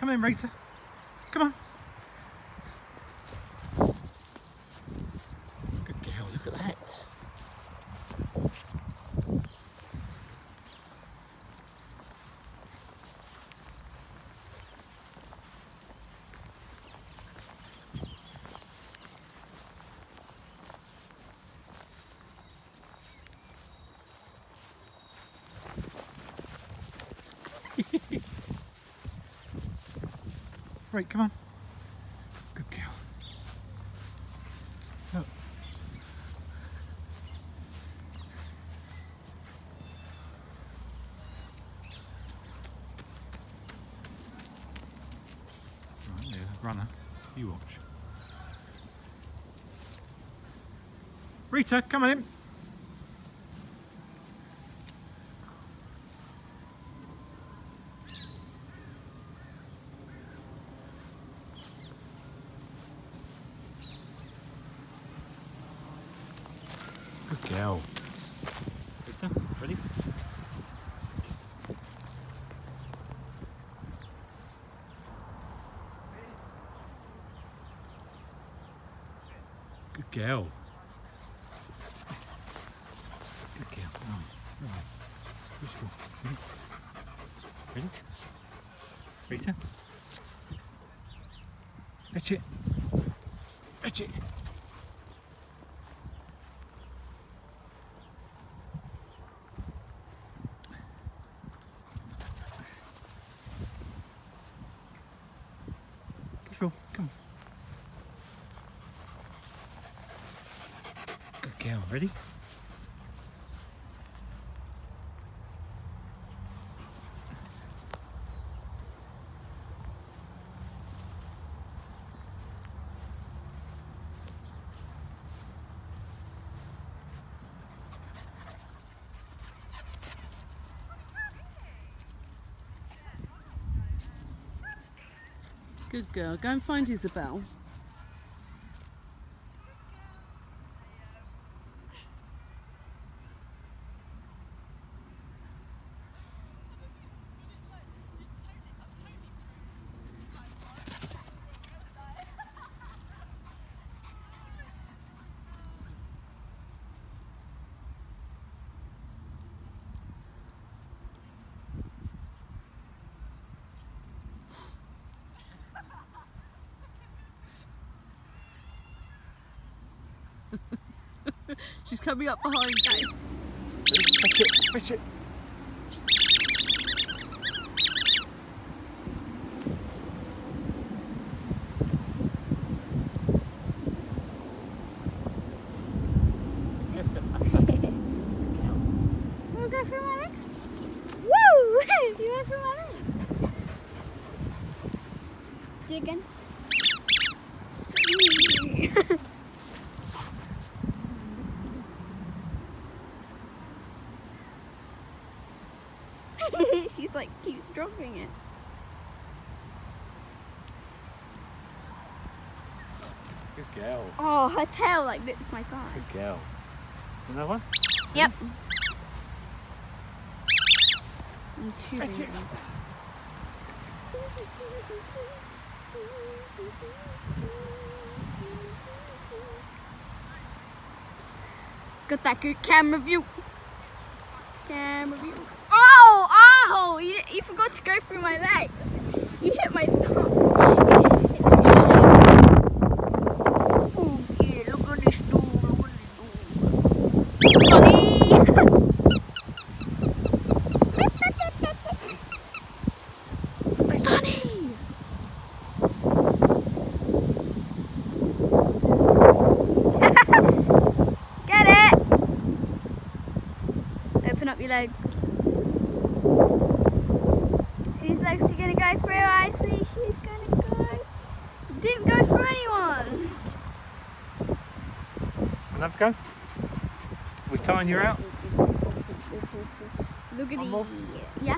Come in, Rita. Come on. Good girl, look at that. Right, come on. Good girl. Oh. Right, there, runner. You watch. Rita, come on in. Good girl. Rita, ready? Good girl. Good girl. Right. Right. Ready? Rita? Fetch it. Fetch it. Go, come on. Good girl, ready? Good girl. Go and find Isabel. She's coming up behind you. Fetch it, fetch it. Wanna go for my legs? Woo! You went for my legs. Do it again. She's like keeps dropping it. Good girl. Oh, her tail like rips my thigh. Good girl. Another one? Yep. I'm too Fetch it. Got that good camera view. Camera view. Oh! Oh! You forgot to go through my legs. You hit my thumb. Oh yeah, look at this door. Look at this door. Sunny! Sunny! Get it! Open up your legs. Whose legs are you going to go through? I see she's going to go. Didn't go through anyone. Another go? We tying you out? Look at One more? Yeah.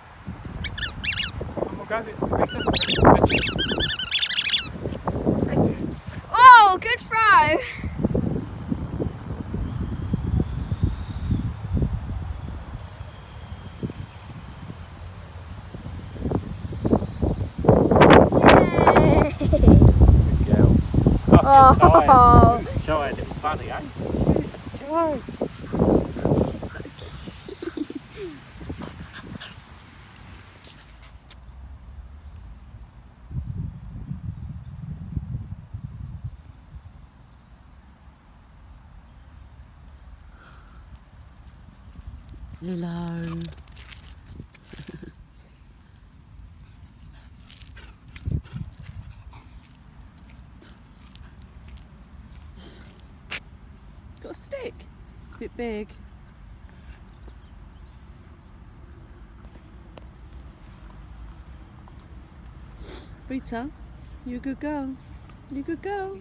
One more go. Rita. Fetch it. Fetch it. Oh, good throw. Oh. You're tired little buddy, eh? Tired. So cute. Hello. Got a stick? It's a bit big. Rita, you a good girl? You a good girl?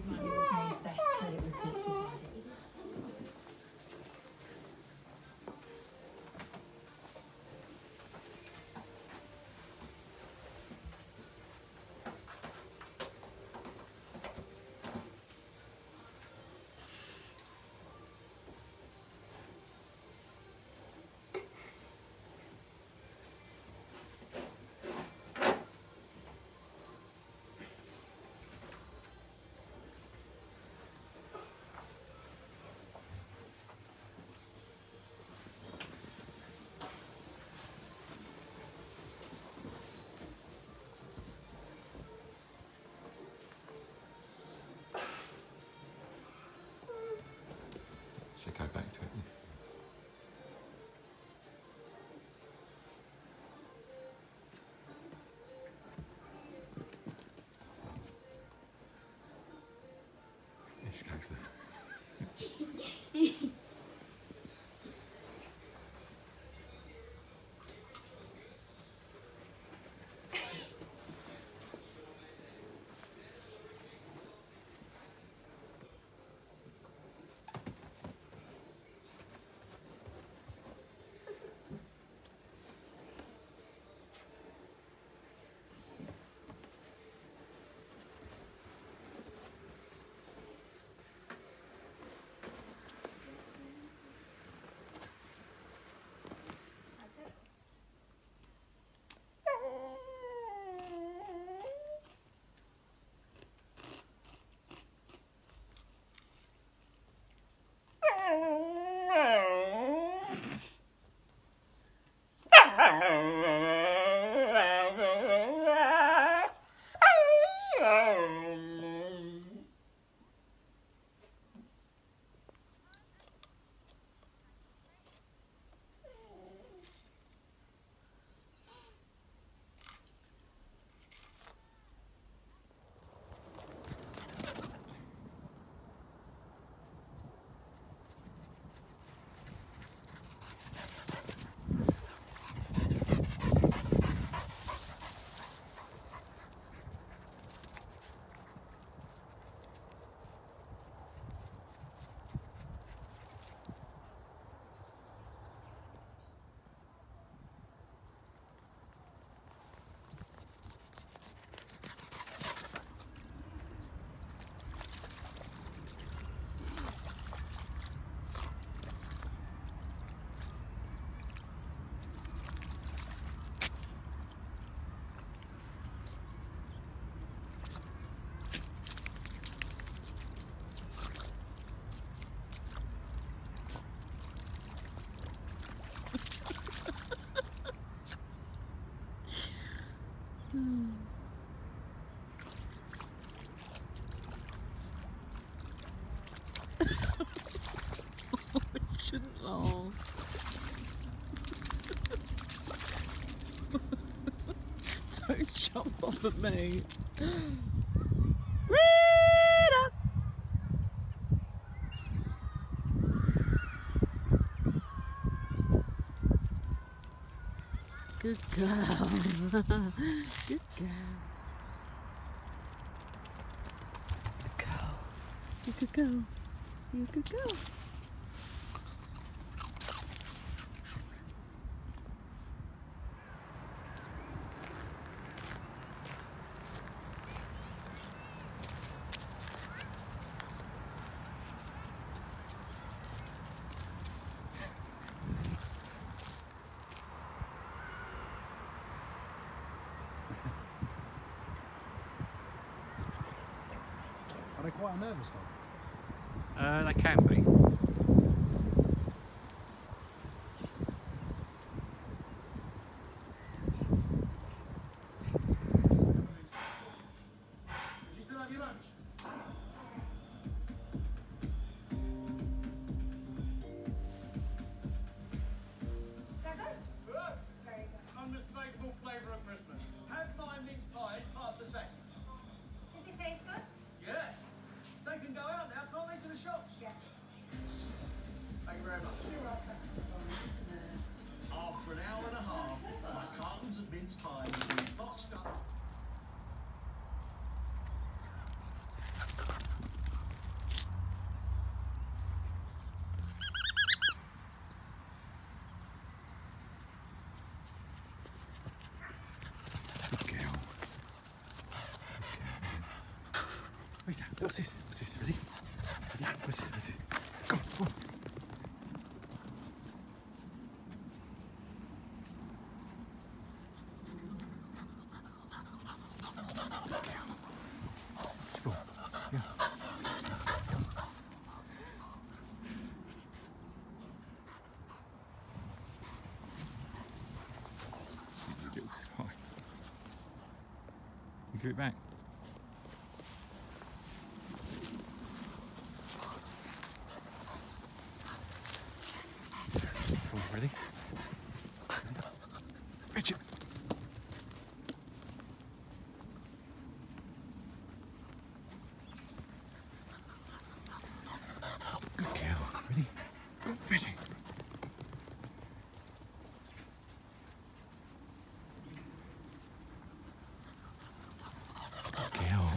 Should go back to it. Yeah, she goes there. Shouldn't laugh. Don't jump off at me. Rita! Good girl. Good girl. Good girl. You good girl. You good girl. they quite a nervous dog? They can be. Did you still have your lunch? Unmistakable flavour of Christmas. Have my mince pies past the zest. Did it taste good? Yeah. They can go out now, can't they, to the shops? Yes. Thank you very much. After an hour and a half, my cartons of mince pies will be boxed up. Good girl. Rita, what's this? What's this? Ready? Ready? What's this? What's this? Go on, go on. You give it back. Ready? Richard! Good girl. Ready? Ready? Good girl.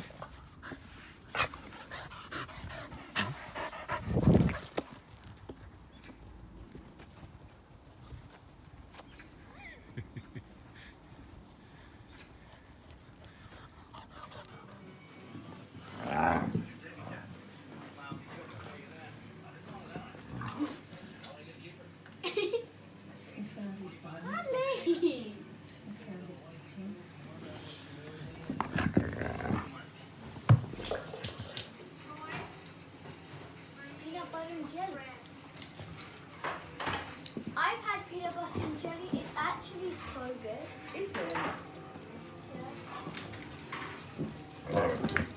Daddy! Peanut butter and jelly. I've had peanut butter and jelly. It's actually so good. Is it? Yeah.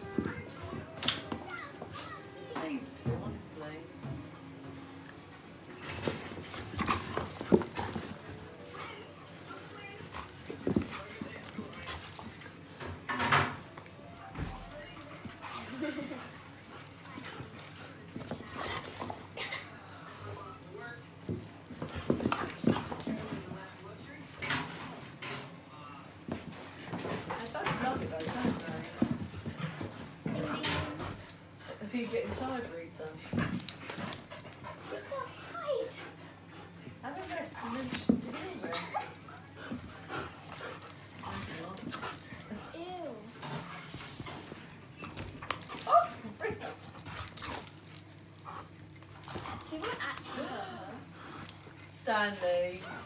Pleased to, honestly. Love it though, don't they? Are you getting tired, Rita? It's a height. Have a rest and then you'll rest. Ew. Oh, Rita! He won't actually hurt her. Stanley.